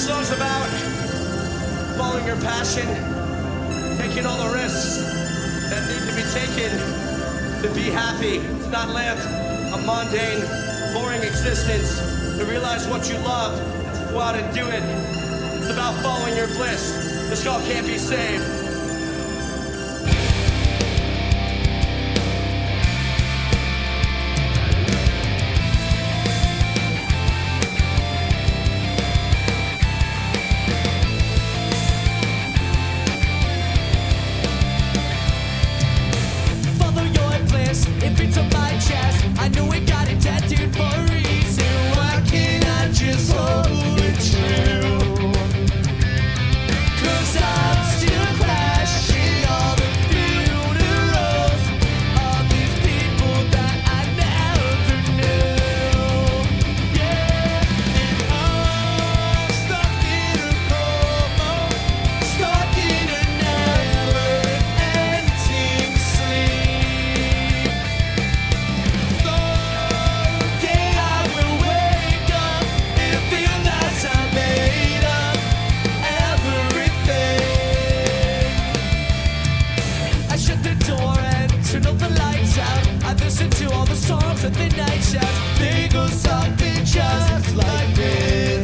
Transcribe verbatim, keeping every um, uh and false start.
song's about following your passion, taking all the risks that need to be taken to be happy, to not live a mundane, boring existence, to realize what you love, and to go out and do it. It's about following your bliss. This girl can't be saved. It beats on my chest. I know it got it tattooed for a reason. Why can't I just hold it true? Cause I'm still crashing all the funerals of these people that I never knew. Yeah, and I'm stuck in a coma, stuck in a never-ending sleep. Turn all the lights out. I listen to all the songs that the night shouts. They go something just like this.